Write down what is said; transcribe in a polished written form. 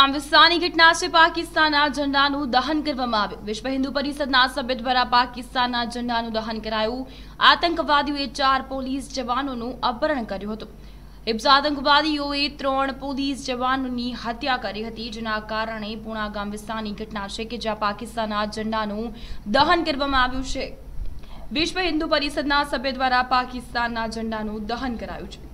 વિસ્તારની ઘટના છે પાકિસ્તાનના ઝંડાનું દહન કરવામાં આવ્યું। વિશ્વ હિન્દુ પરિષદના સભ્ય દ્વારા પાકિસ્તાનના ઝંડાનું દહન કરાયું। આતંકવાદીઓએ 4 પોલીસ જવાનોનું અપહરણ કર્યું હતું। હિબ્સ આતંકવાદીઓએ 3 પોલીસ જવાનોની હત્યા કરી હતી, જેના કારણે પૂણા ગામ વિસ્તારની ઘટના છે કે જ્યાં પાકિસ્તાનના ઝંડાનું દહન કરવામાં આવ્યું છે। વિશ્વ હિન્દુ પરિષદના સભ્ય દ્વારા પાકિસ્તાનના ઝંડાનું દહન કરાયું છે।